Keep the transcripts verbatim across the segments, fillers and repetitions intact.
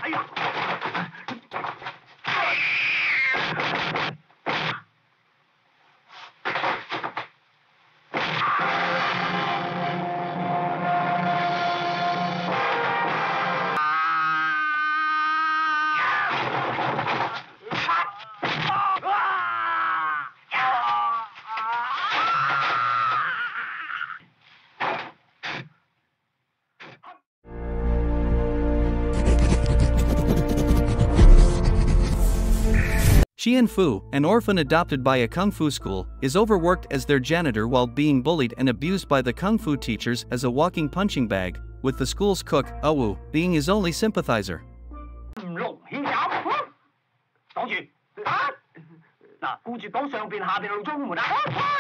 哎呀！ Chien Fu, an orphan adopted by a kung fu school, is overworked as their janitor while being bullied and abused by the kung fu teachers as a walking punching bag, with the school's cook, Wu, being his only sympathizer. 擋住！啊！嗱，顧住講上邊下邊路中門啊！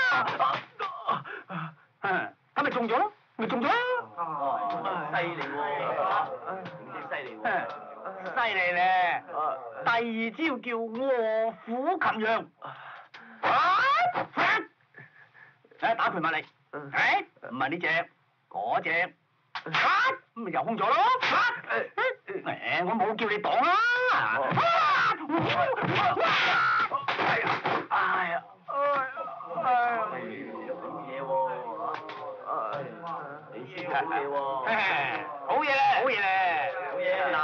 咁咪中咗咯，咪中咗咯！犀利喎，唔知犀利喎，犀利咧！第二招叫卧虎擒羊，啊！誒打佢埋嚟，誒唔係呢隻，嗰隻，啊咁咪又空咗咯！誒我冇叫你擋啦！ 哎呀！哎呀！哎呀！嘢喎！你先好嘢喎！好嘢咧！好嘢咧！好嘢！嗱，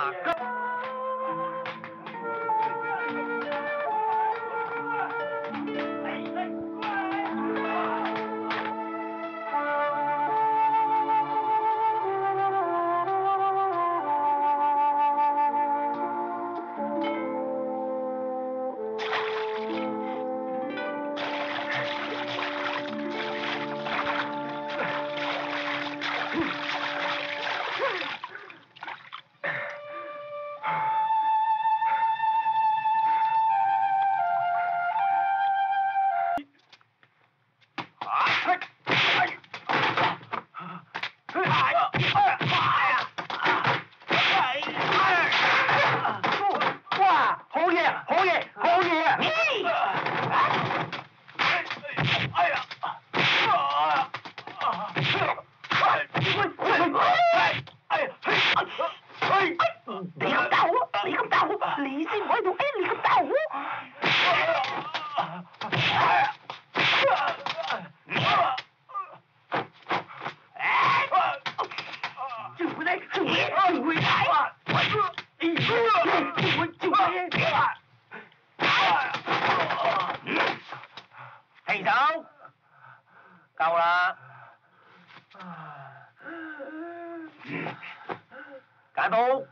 停手，夠啦，解刀。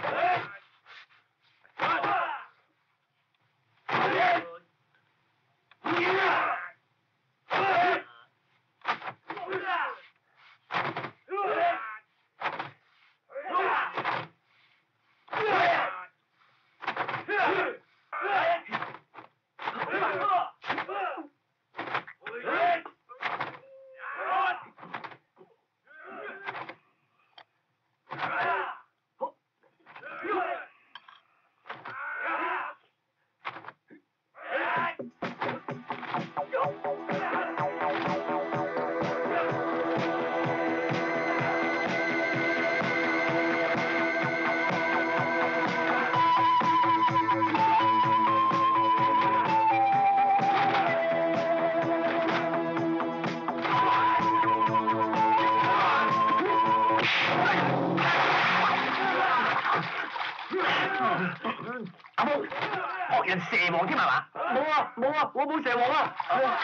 阿毛，惡人蛇王添係嘛？冇啊冇啊，我冇蛇王啊！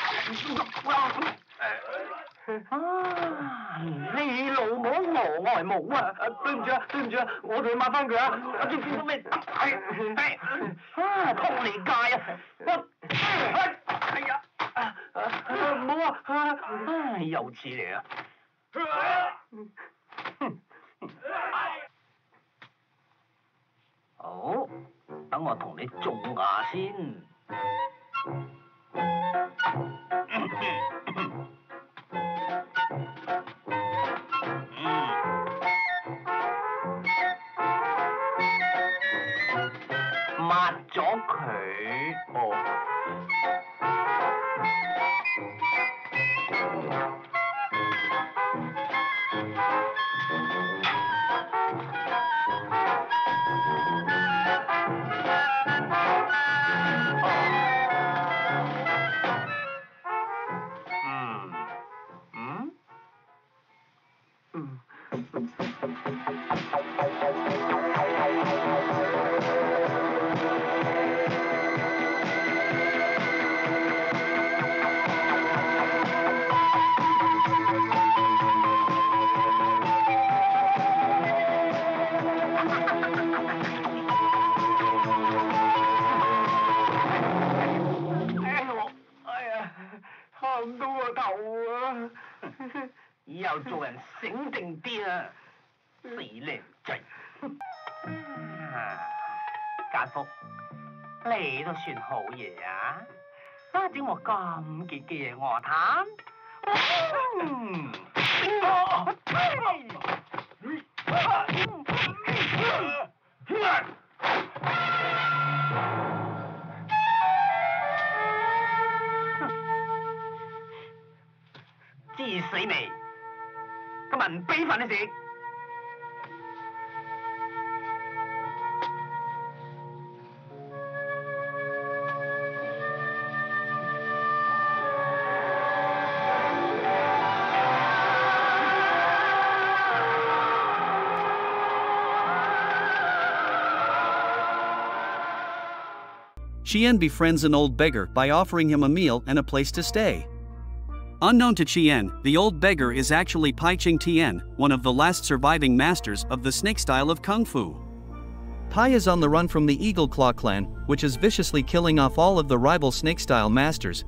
啊！你老母我外母啊！對唔住啊對唔住啊，我同佢抹翻佢啊！我仲見到咩？係係啊，通你街啊！我哎呀！唔好啊！唉，又似你啊！ 好，等我同你種牙先。抹咗佢，哦。 行到個頭啊！以後做人醒定啲啊，死靚仔！家福，你都算好嘢啊！啊，整我咁結嘅嘢我攤。嗯。知死未？今日唔俾飯你食。 Chien befriends an old beggar by offering him a meal and a place to stay. Unknown to Chien, the old beggar is actually Pai Cheng-tien, one of the last surviving masters of the snake style of Kung Fu. Pai is on the run from the Eagle Claw clan, which is viciously killing off all of the rival snake style masters.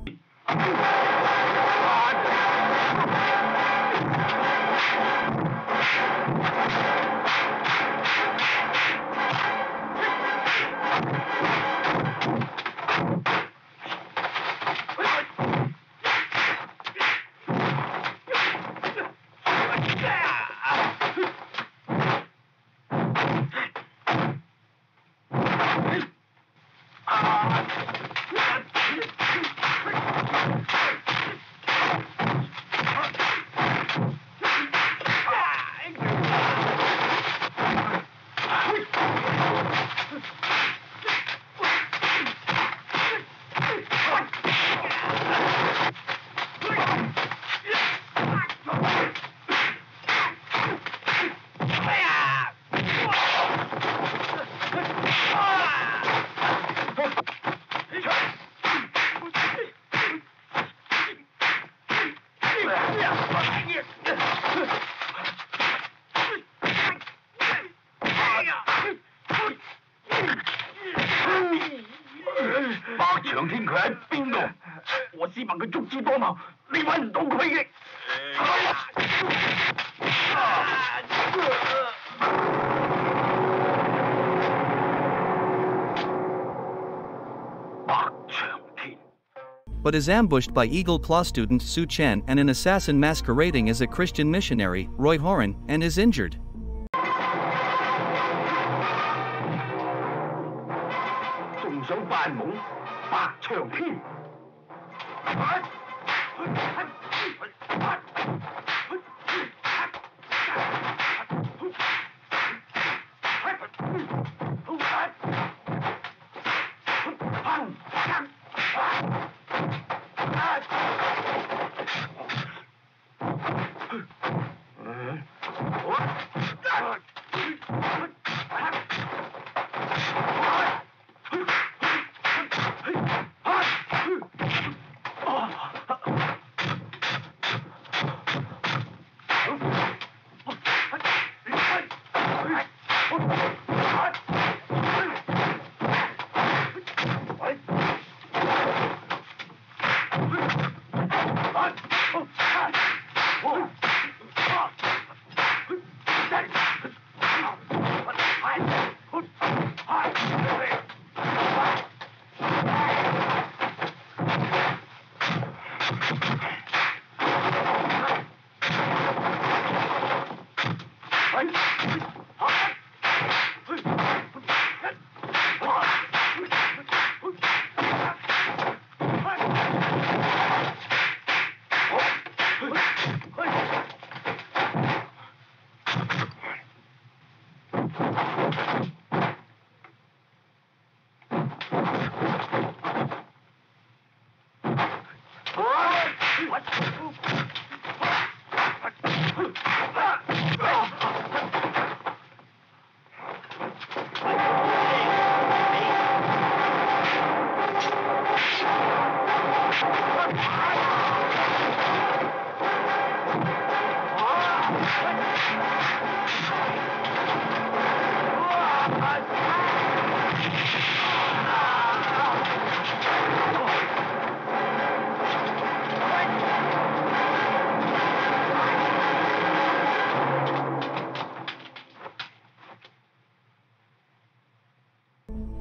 But is ambushed by Eagle Claw student Siu-tien and an assassin masquerading as a Christian missionary, Roy Horan, and is injured.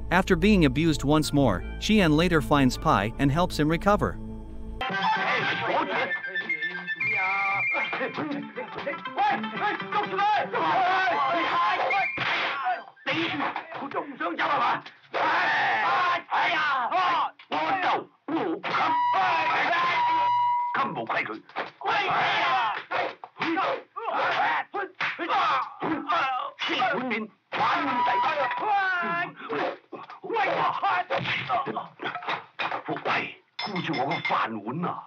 After being abused once more, Chien later finds Pai and helps him recover. 顧住我個飯碗啊！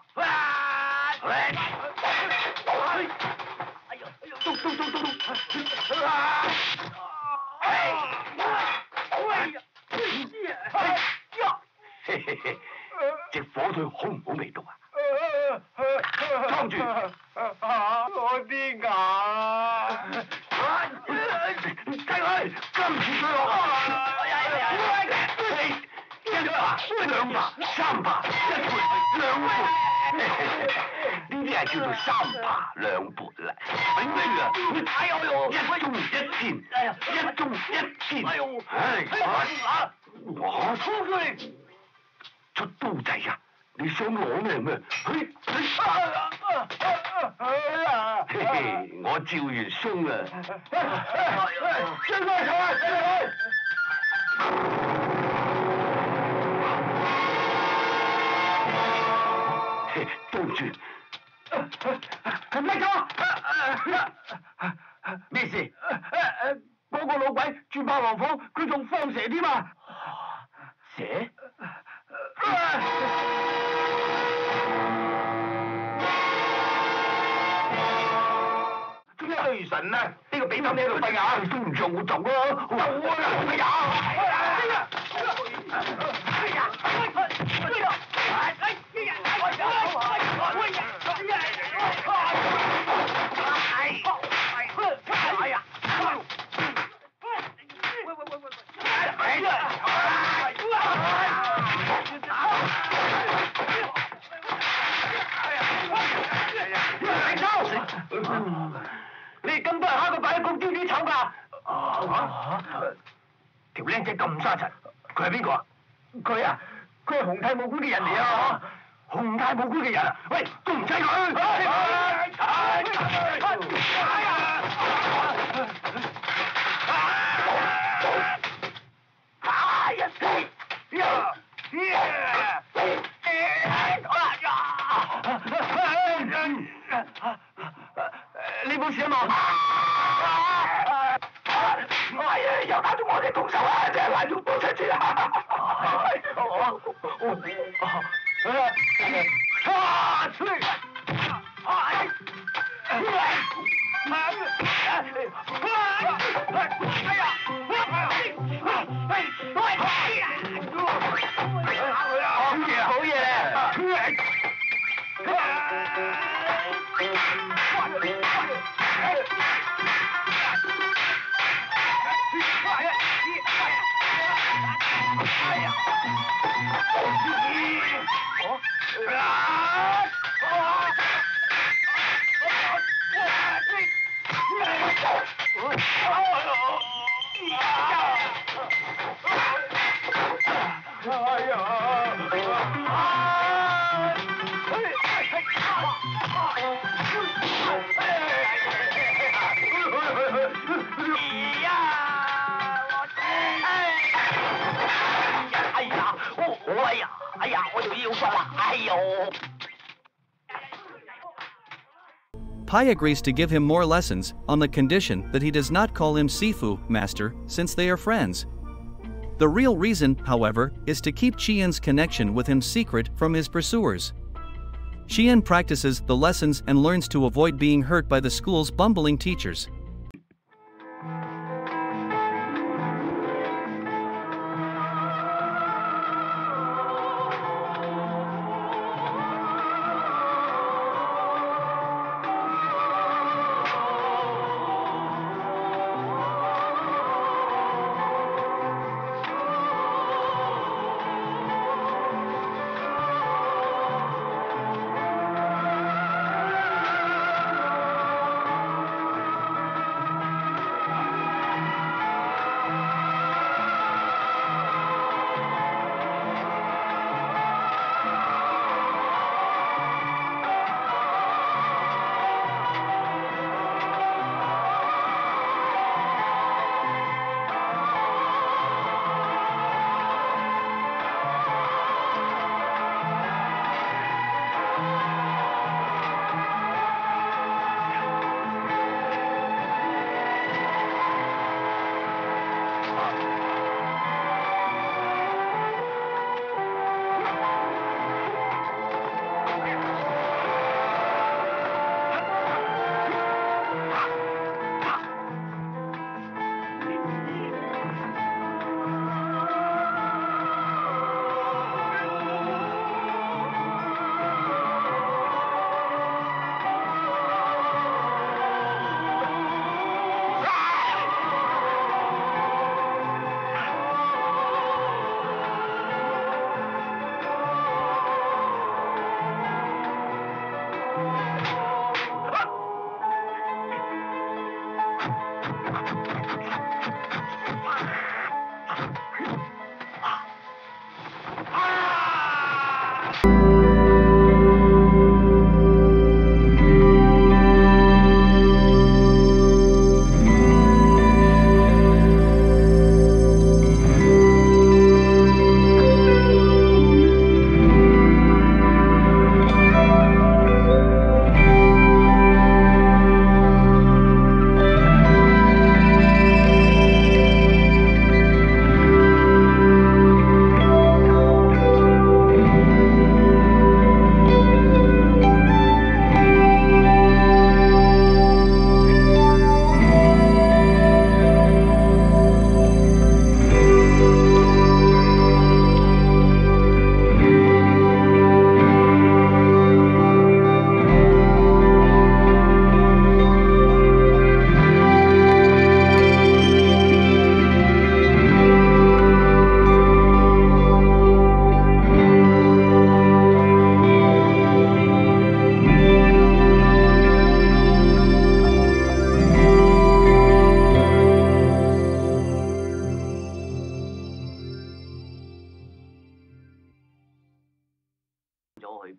捉捉捉捉捉！隻火腿好唔好味道啊？裝住！我啲牙！雞佢，今次追我！兩扒、三扒、一盤、兩盤，呢啲係叫做三扒兩盤啦。頂住啊！哎呦，一中一箭，一中一箭。哎呦，唉，我出佢出刀仔啊！你想攞咩咩？嘿，嘿嘿，我照完鬆啦。追佢，追佢，追佢！ 對唔住，唔使講，咩事？嗰個老鬼轉霸王房，佢仲放蛇添啊！蛇？點解對神啊？呢個扁頭你喺度瞓覺，都唔讓我走咯！走啊！哎呀！哎呀！哎呀！哎呀！哎呀！ 你哋咁多人蝦佢擺喺公豬豬醜㗎？啊！條僆仔咁沙塵，佢係邊個啊？佢啊，佢係洪泰武館嘅人嚟啊！洪泰武館嘅人啊！喂，都唔制佢！你冇事啊嘛？哎呀，又打中我哋動手啊！真係賴咗多出處啊！啊！出嚟！哎！好嘢，好嘢！ Pai agrees to give him more lessons, on the condition that he does not call him Sifu, master, since they are friends. The real reason, however, is to keep Chien's connection with him secret from his pursuers. Chien practices the lessons and learns to avoid being hurt by the school's bumbling teachers.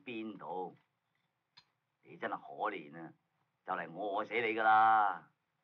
邊度？你真係可憐啊，就嚟餓死你㗎啦！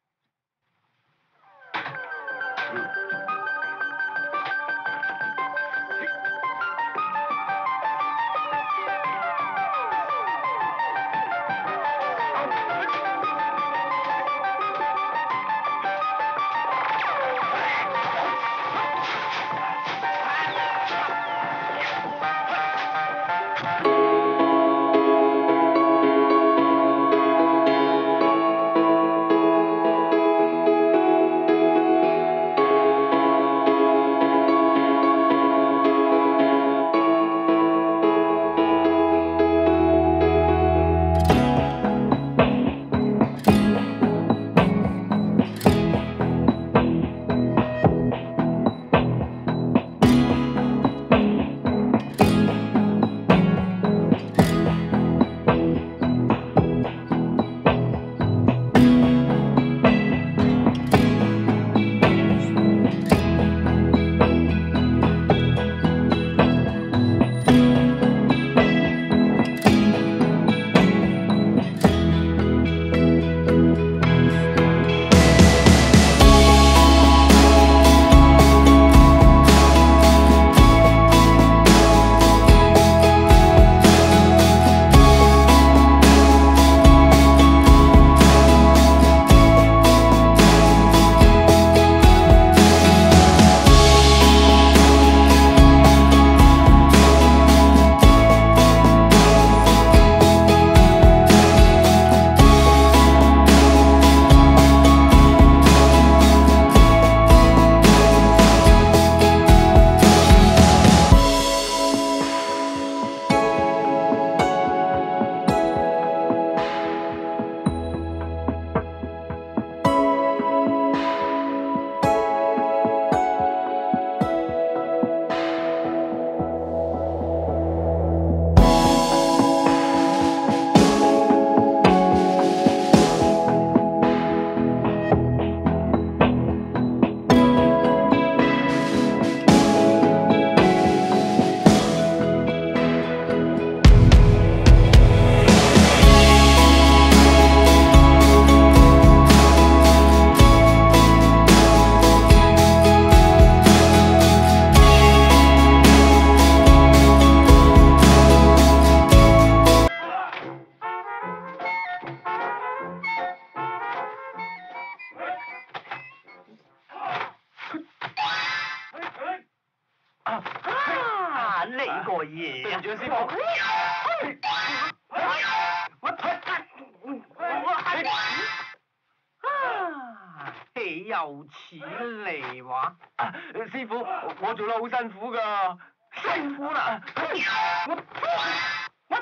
又似嚟話，師傅，我做得好辛苦㗎，辛苦啦！我我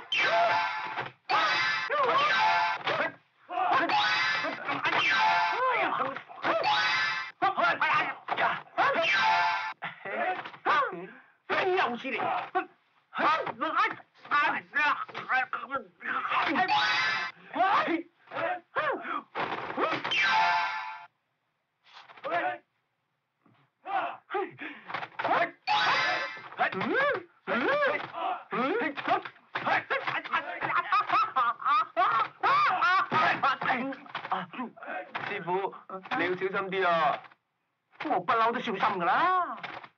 又似嚟。師傅，你要小心啲啊！我不嬲都小心㗎啦。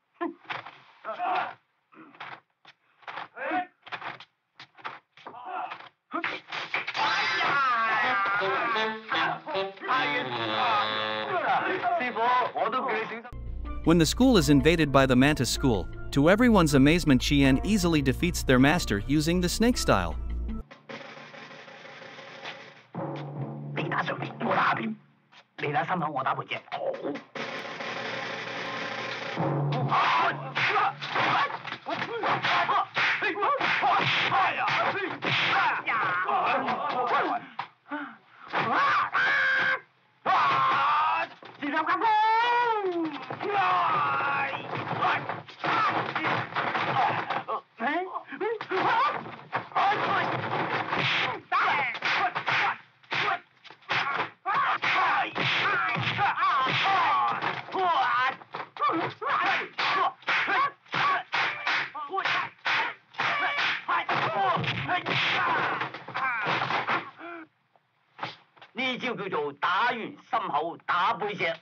師傅，我都叫你小心。 When the school is invaded by the Mantis School, to everyone's amazement, Chien easily defeats their master using the snake style. 你打上面，我打下邊；你打心口，我打背脊。 招叫做打完心口打背脊。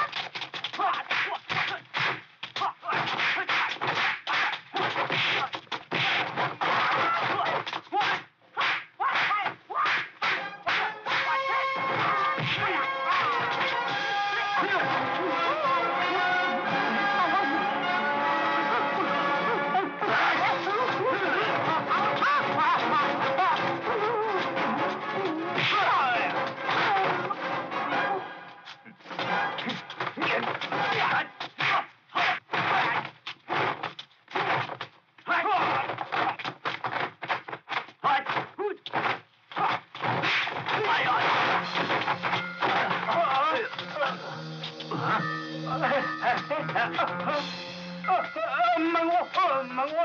唔係我，唔係我。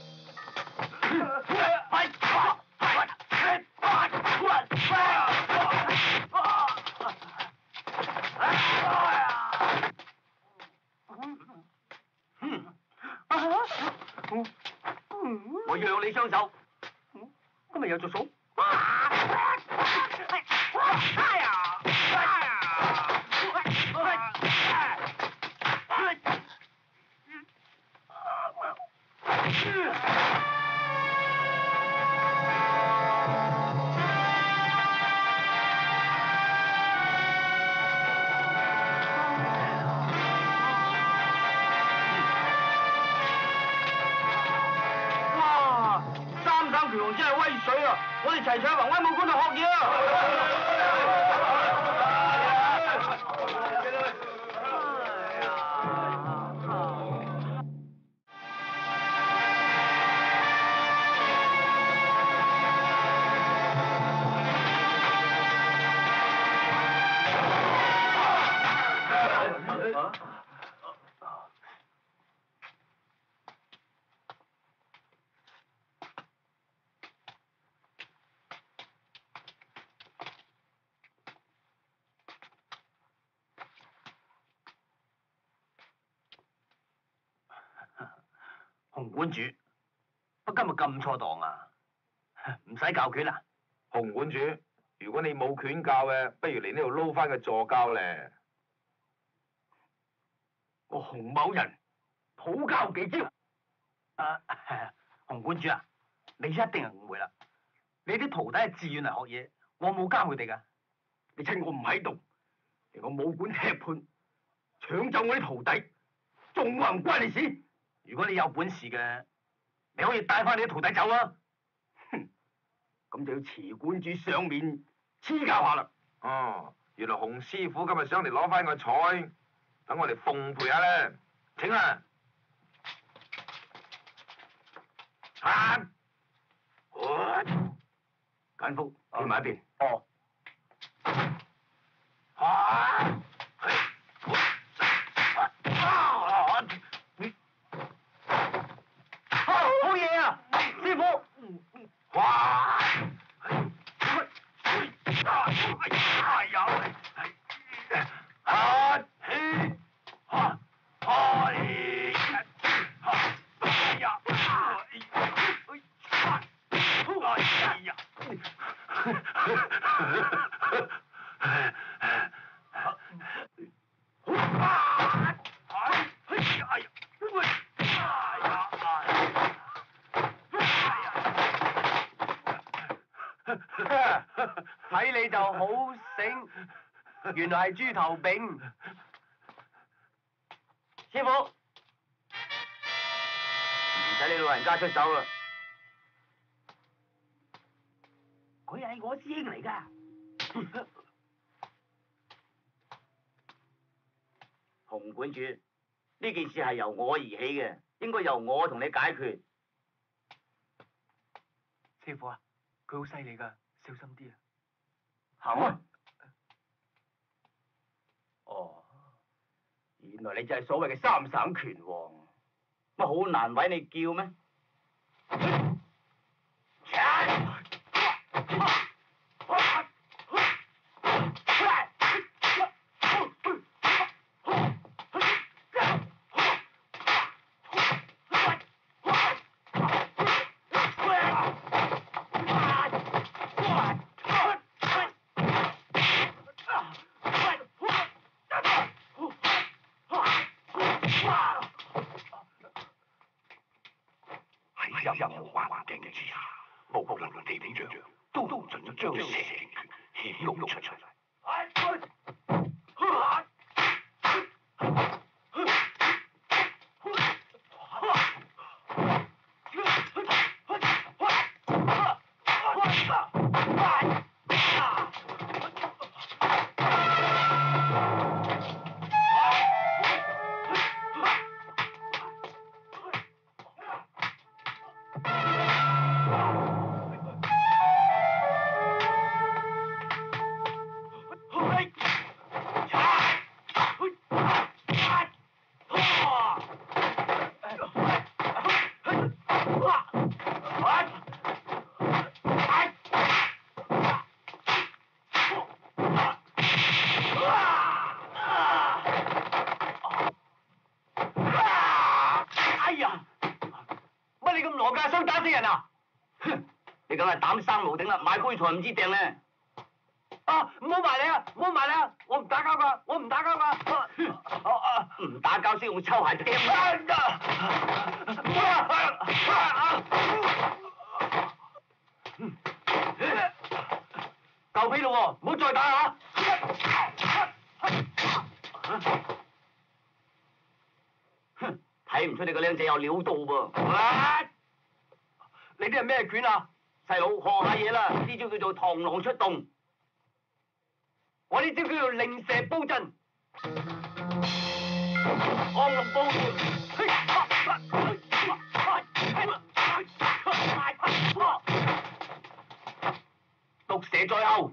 我讓你雙手，今日有着數。真係威水啊！我哋齊上宏威武館度學嘢啊！洪館主，乜今日咁錯檔啊？唔使教拳啊？ 洪館主，如果你冇拳教嘅，不如嚟呢度撈翻個助教咧。 我洪某人討教幾招？啊，洪館主啊，你一定係誤會啦。你啲徒弟係自願嚟學嘢，我冇監佢哋噶。你趁我唔喺度，嚟我武館踢判，搶走我啲徒弟，仲話唔關你事？如果你有本事嘅，你可以帶翻你啲徒弟走啊！哼，咁就要慈館主上面賜教下啦。 哦，原來洪師傅今日想嚟攞翻個彩，等我哋奉陪下啦。請啦。啊！簡福，企埋一邊。哦。啊！好嘢啊，師傅！哇！哎呀！啊！起！啊！哎呀！哎呀！哎呀！睇你就好醒，原來係豬頭炳。師傅，唔使你老人家出手啦，佢係我師兄嚟㗎。洪館主，呢件事係由我而起嘅，應該由我同你解決。師傅啊，佢好犀利㗎，小心啲啊！行開！哦，原來你就係所謂嘅三省拳王，乜好難為你叫咩？ 任何環境之下，無論點樣，都唔準將蛇形拳顯露出嚟。 你梗係膽生毛頂啦，買杯菜唔知掟咧。 啊！唔好埋你啊！唔好埋你啊！我唔打交噶，我唔打交噶。 唔打交先用抽鞋掟啦。 夠皮咯喎，唔好再打啊！ 哼，睇唔出你個靚仔有料到噃。 你啲係咩拳啊？ 細佬學下嘢啦，呢招叫做螳螂出洞。 我呢招叫做靈蛇布陣。 降龍布。毒蛇在後。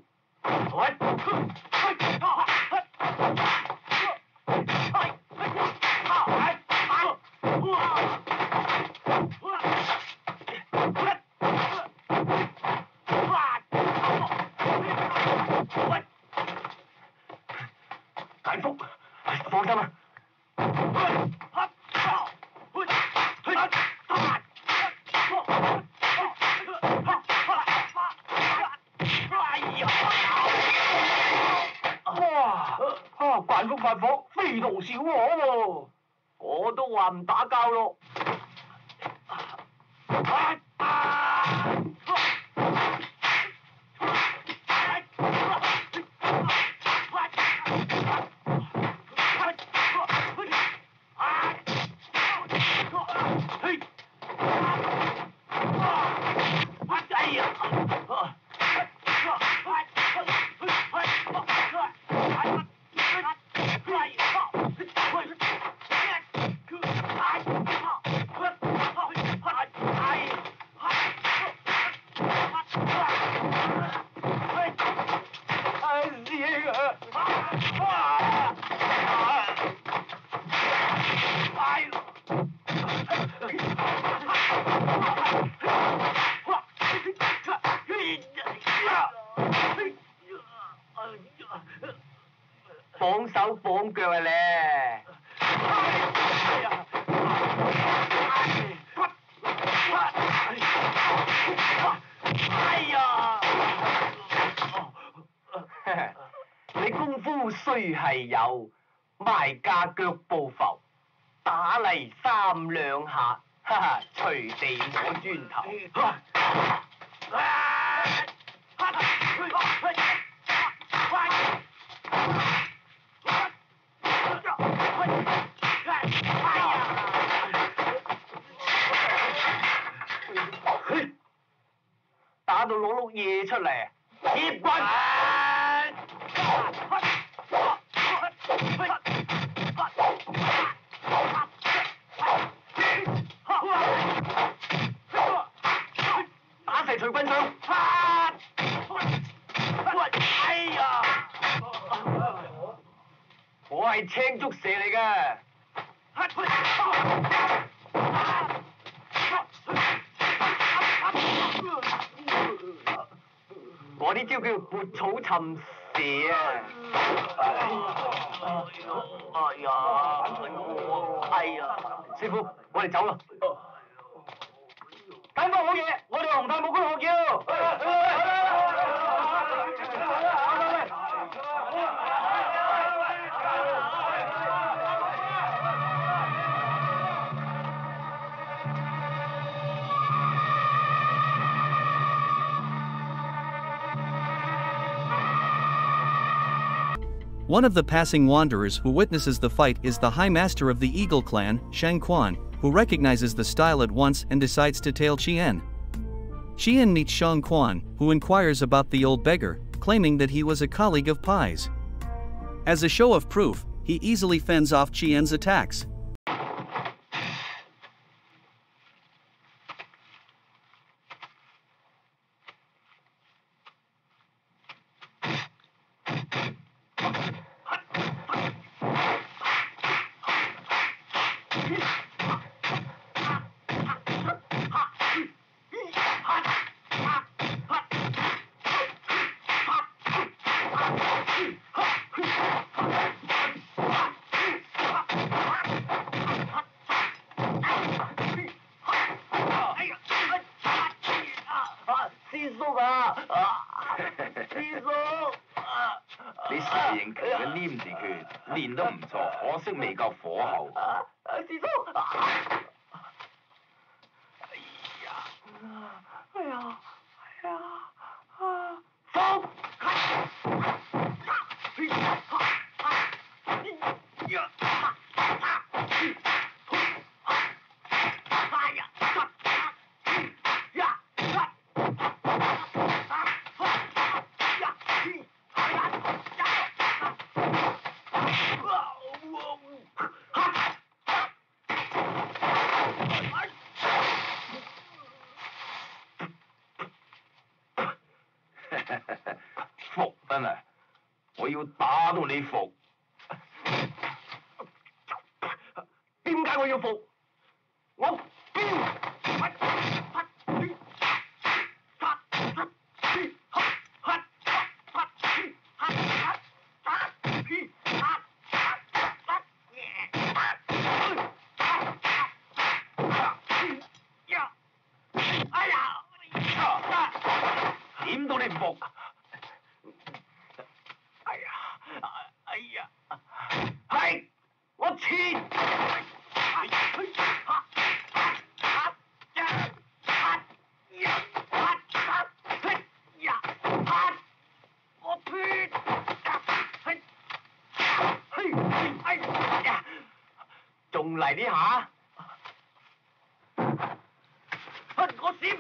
大福，放心啊！哇！啊，慣福發火，非同小可喎！ 我都話唔打交咯。 綁手綁腳啊咧！哎呀！你功夫雖係有，賣家腳步浮，打嚟三兩下，哈哈，隨地摸磚頭。打到攞碌嘢出嚟，接棍！打蛇隨棍上！哎呀！我係青竹蛇嚟㗎。我呢招叫撥草尋蛇啊！ 哎呀！哎呀！ 師傅，我哋走啦。緊翻好嘢，我哋紅太武區學叫。 One of the passing wanderers who witnesses the fight is the High Master of the Eagle Clan, Shang Quan, who recognizes the style at once and decides to tail Chien. Chien meets Shang Quan, who inquires about the old beggar, claiming that he was a colleague of Pai's. As a show of proof, he easily fends off Chien's attacks. 你蛇形拳嘅黏字拳練得唔錯，可惜未夠火候。 啊，師叔！哎呀，哎呀，哎呀，啊！放！ 服真係，我要打到你服。 點解我要服？我彪！ 點到你唔服？ 哎呀，哎呀，係我切！仲嚟呢下？我閃！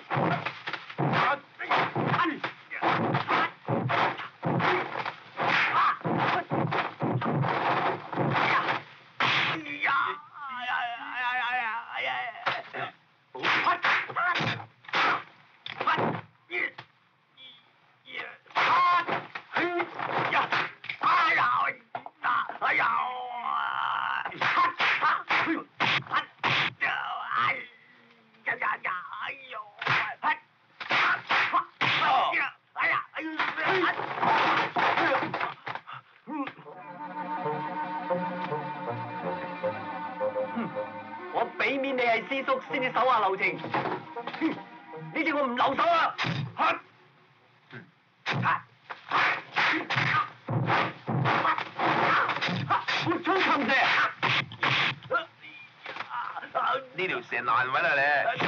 我俾面你係師叔先至手下留情，呢次我唔留手啊！活槍擒蛇， 呢條蛇難揾啊你！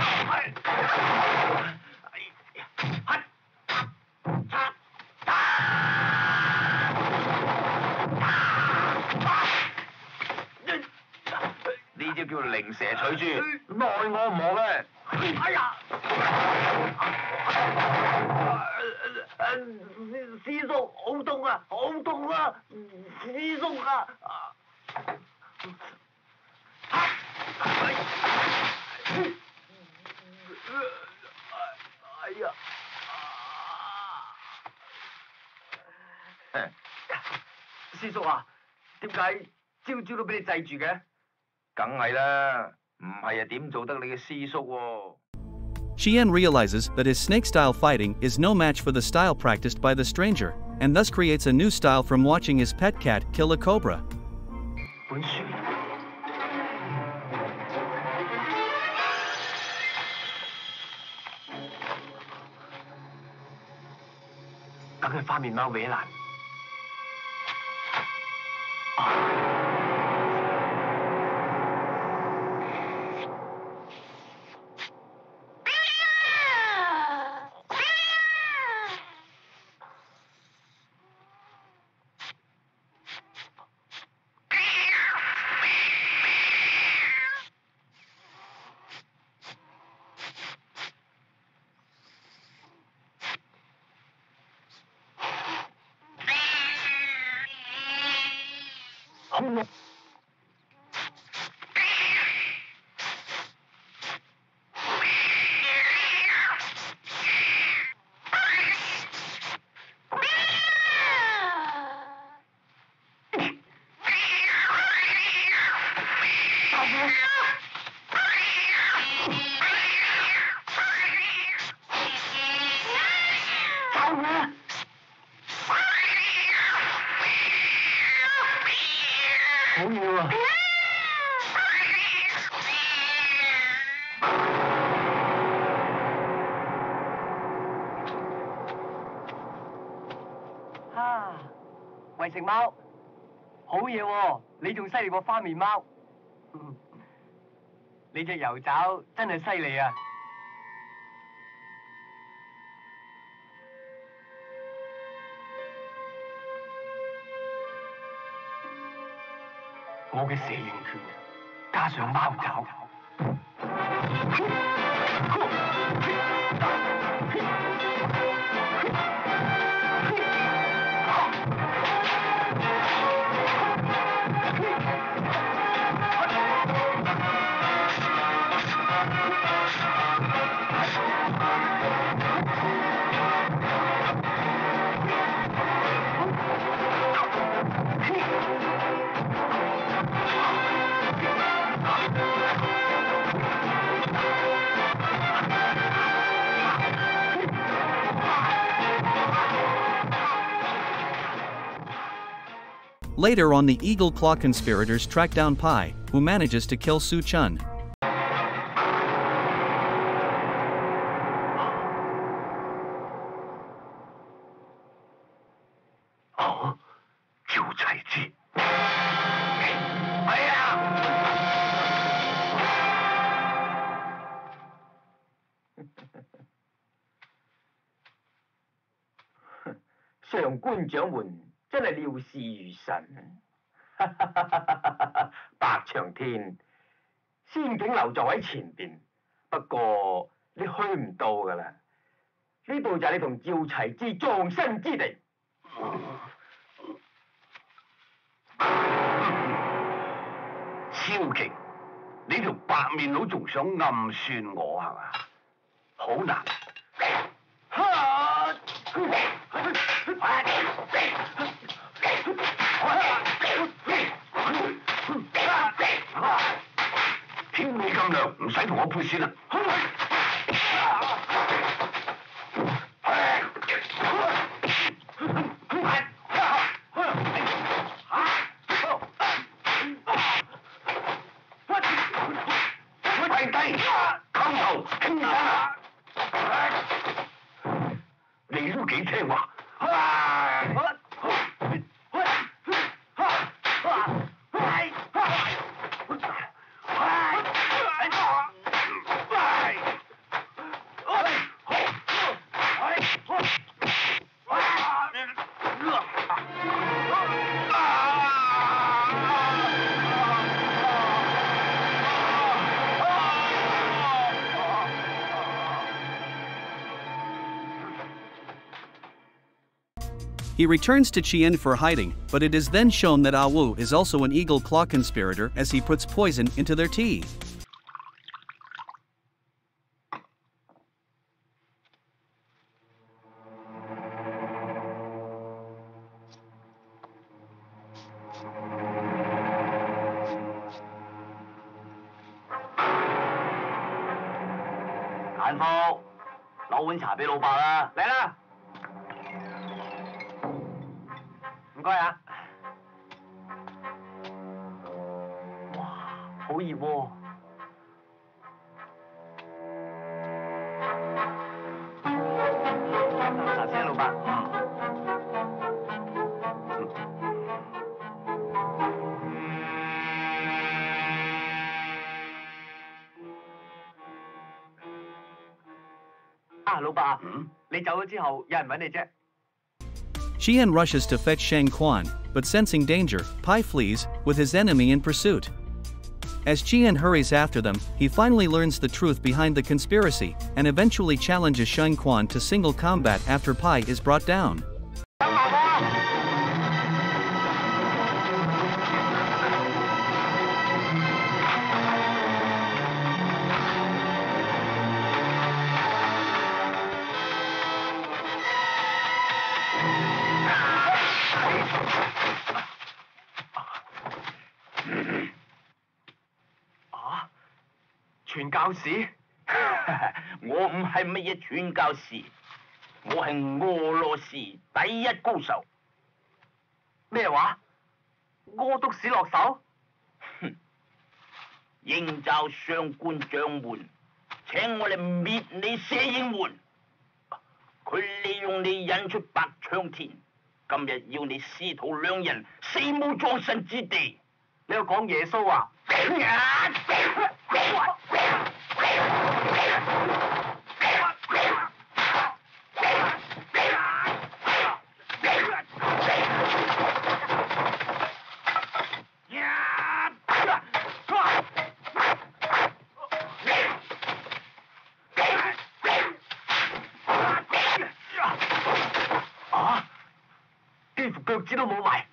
呢招叫靈蛇取珠，奈我唔何咧！ 哎呀！師叔好痛啊，好痛啊！師叔啊！哎呀！師叔啊，點解朝朝都俾你制住嘅？ 梗係啦，唔係啊點做得你嘅師叔喎 ？Chien realizes that his snake-style fighting is no match for the style practiced by the stranger, and thus creates a new style from watching his pet cat kill a cobra. 本書梗係花面貓搲爛。 好嘢喎！ 啊，喂食貓，好嘢喎！你仲犀利過花面貓。你隻油爪真係犀利啊！ 我嘅蛇形拳加上貓爪。 Later on, the Eagle Claw conspirators track down Pai, who manages to kill Su Chun. 哦，叫齊之，係啊！ 上官掌門真係料事如神。白長天，仙境樓就喺前邊，不過你去唔到㗎啦。呢度就係你同趙齊之葬身之地。 超勁！你條白面佬仲想暗算我係嘛？好難！天未咁亮，唔使同我配算啦。跪低，叩頭傾下。你都幾聽話。 He returns to Chien for hiding, but it is then shown that Ah Wu is also an Eagle Claw conspirator as he puts poison into their tea. Chien Fu，攞碗茶俾老伯啦，嚟啦！唔該啊！哇，好熱喎！茶先啊，老伯。啊，老伯，嗯，你走咗之後，有人揾你啫。 Chien rushes to fetch Shang Quan, but sensing danger, Pai flees, with his enemy in pursuit. As Chien hurries after them, he finally learns the truth behind the conspiracy, and eventually challenges Shang Quan to single combat after Pai is brought down. 傳教士？ 我唔係乜嘢傳教士，我係俄羅斯第一高手。 咩話？屙督屎落手？ 哼！營罩上官掌門請我嚟滅你蛇影門，佢利用你引出白唱田，今日要你師徒兩人死無葬身之地。 你又講耶穌啊？啊！幾乎腳趾都冇埋。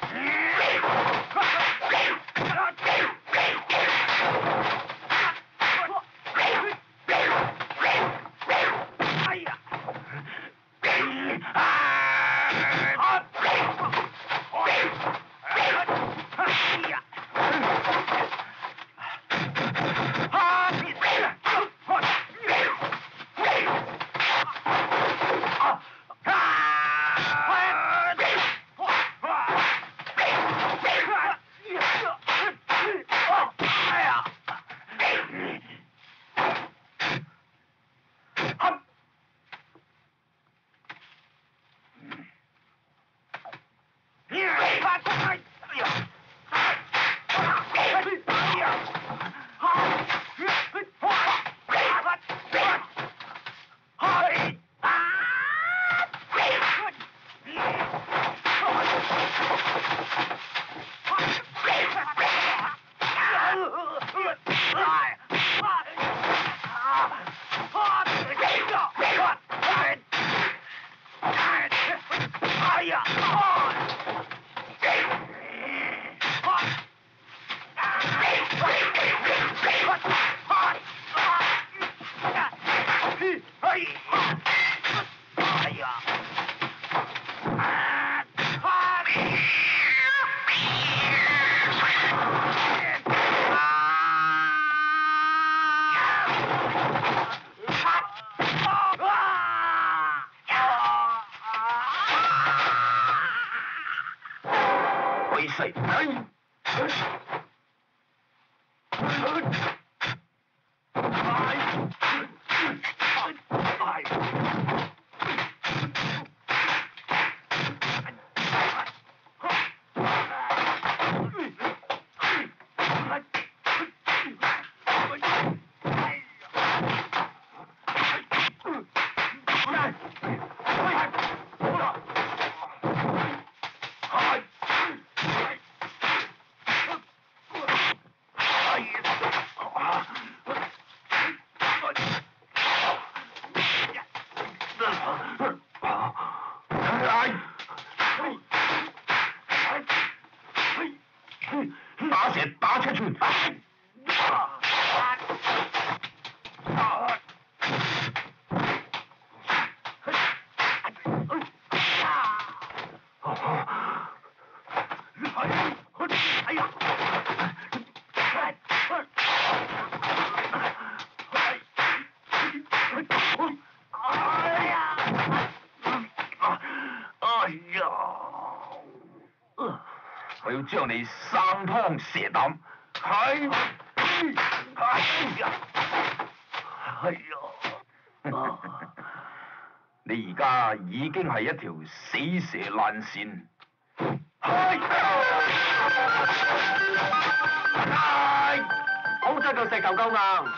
打蛇打出拳。我要將你生湯蛇膽，係，係呀，係呀，你而家已經係一條死蛇爛鱔，係，係， 好彩嚿石頭夠硬，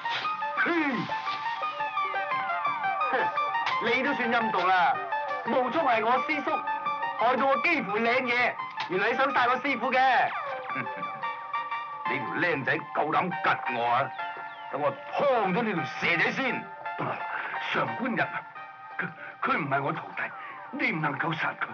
你都算陰毒啦，冒充係我師叔，害到我幾乎領嘢。原來你想殺我師傅嘅？ 你條僆仔夠膽吉我啊！等我劏咗你條蛇仔先。 上官人，佢佢唔係我徒弟，你唔能夠殺佢。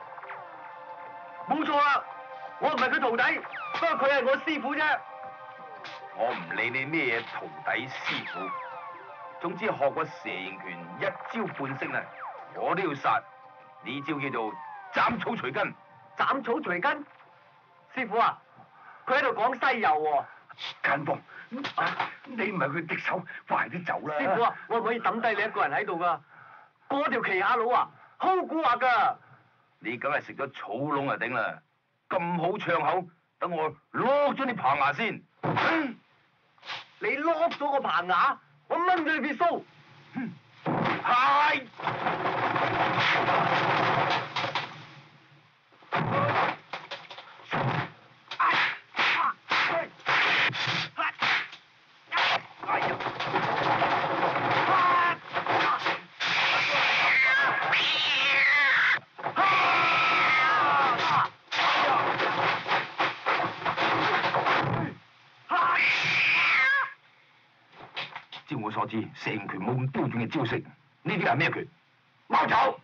冇錯啦，我唔係佢徒弟，不過佢係我師傅啫。 我唔理你咩嘢徒弟師傅，總之學過蛇形拳一招半式啦，我都要殺。呢招叫做斬草除根。 斬草除根，師傅啊，佢喺度講西遊喎。 間房，你唔係佢敵手，快啲走啦！ 師傅啊，我唔可以抌低你一個人喺度噶，嗰條旗下佬啊，好蠱惑噶！ 你梗係食咗草窿就頂啦！咁好唱口，等我攞咗你棚牙先。 你攞咗個棚牙，我掹咗你撇須。 係。照我所知，成拳冇咁標準嘅招式，呢啲係咩拳？貓走！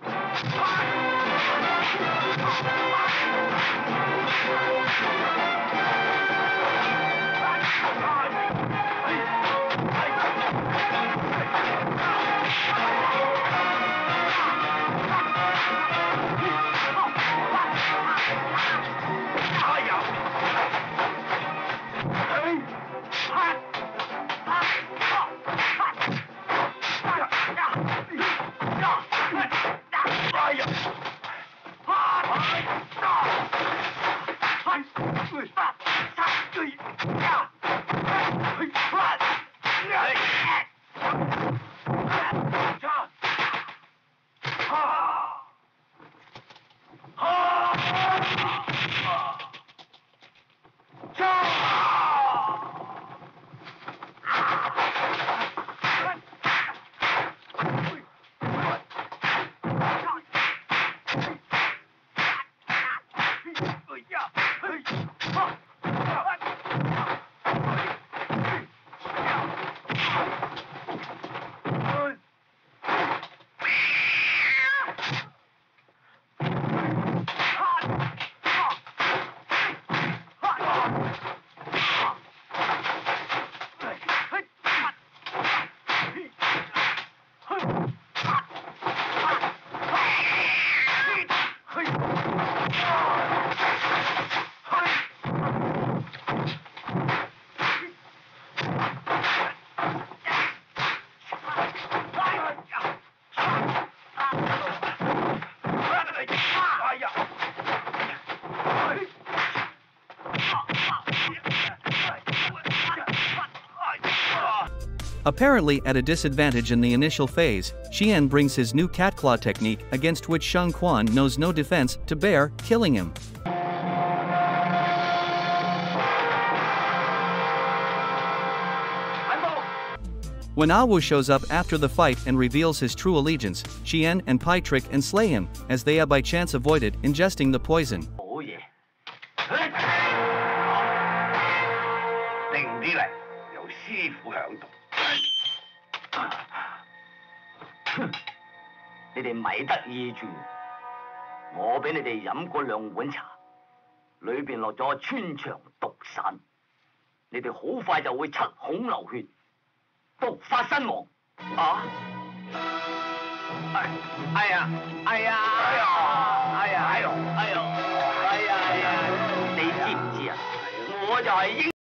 Apparently at a disadvantage in the initial phase, Chien brings his new cat claw technique against which Shang Quan knows no defense to bear, killing him. When Awu shows up after the fight and reveals his true allegiance, Chien and Pai trick and slay him, as they have by chance avoided ingesting the poison. 好嘢！ 定啲嚟，有師傅響度。 你哋咪得意住，我俾你哋飲過兩碗茶，裏邊落咗穿腸毒散，你哋好快就會七孔流血，毒發身亡。啊！哎哎呀！哎呀！哎呀！哎呀！哎呀！哎呀！哎呀！你知唔知啊？我就係英。